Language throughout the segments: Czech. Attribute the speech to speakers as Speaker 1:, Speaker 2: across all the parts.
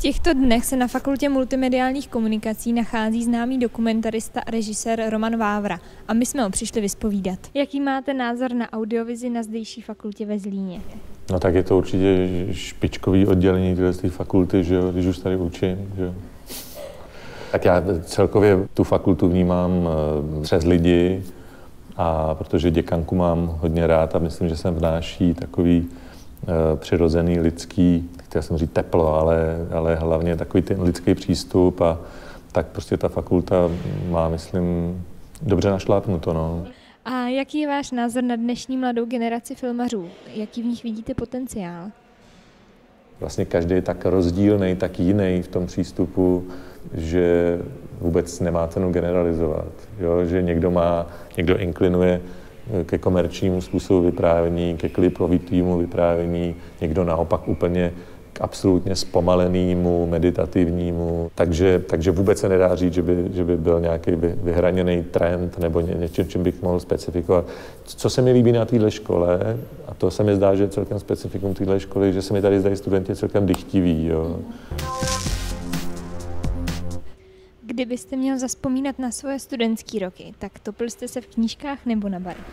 Speaker 1: těchto dnech se na Fakultě multimediálních komunikací nachází známý dokumentarista a režisér Roman Vávra a my jsme ho přišli vyspovídat. Jaký máte názor na audiovizi na zdejší fakultě ve Zlíně?
Speaker 2: No tak je to určitě špičkový oddělení té fakulty, že jo, když už tady učím. Že jo. Tak já celkově tu fakultu vnímám přes lidi, a protože děkanku mám hodně rád a myslím, že sem vnáší takový přirozený lidský, chtěl jsem říct teplo, ale hlavně takový ten lidský přístup a tak prostě ta fakulta má, myslím, dobře našlápnuto. No.
Speaker 1: A jaký je váš názor na dnešní mladou generaci filmařů? Jaký v nich vidíte potenciál?
Speaker 2: Vlastně každý je tak rozdílný, tak jiný v tom přístupu, že vůbec nemá cenu generalizovat. Jo? Že někdo inklinuje ke komerčnímu způsobu vyprávění, ke klipovitému vyprávění, někdo naopak úplně k absolutně zpomalenému, meditativnímu. Takže vůbec se nedá říct, že by byl nějaký vyhraněný trend nebo něčím, čím bych mohl specifikovat. Co se mi líbí na téhle škole, a to se mi zdá, že je celkem specifikum téhle školy, že se mi tady zdají studenti celkem dychtiví. Jo.
Speaker 1: Kdybyste měl zazpomínat na svoje studentské roky, tak topil jste se v knížkách nebo na baru?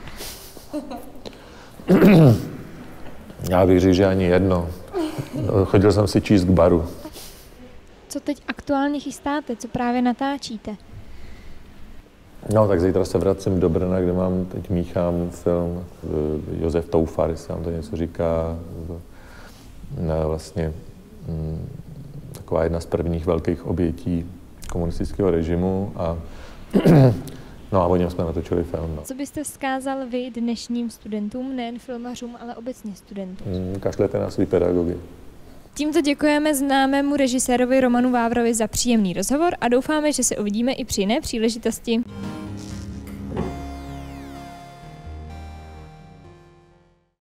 Speaker 2: Já bych řekl, že ani jedno. Chodil jsem si číst k baru.
Speaker 1: Co teď aktuálně chystáte? Co právě natáčíte?
Speaker 2: No, tak zítra se vracím do Brna, kde teď míchám film Josef Toufar, jestli vám to něco říká. Vlastně taková jedna z prvních velkých obětí komunistického režimu a o něm jsme natočili film. No.
Speaker 1: Co byste vzkázal vy dnešním studentům, nejen filmařům, ale obecně studentům?
Speaker 2: Kašlete na svý pedagogy.
Speaker 1: Tímto děkujeme známému režisérovi Romanu Vávrovi za příjemný rozhovor a doufáme, že se uvidíme i při jiné příležitosti.